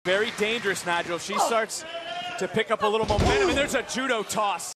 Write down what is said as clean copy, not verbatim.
Very dangerous, Nigel. She starts to pick up a little momentum, and there's a judo toss.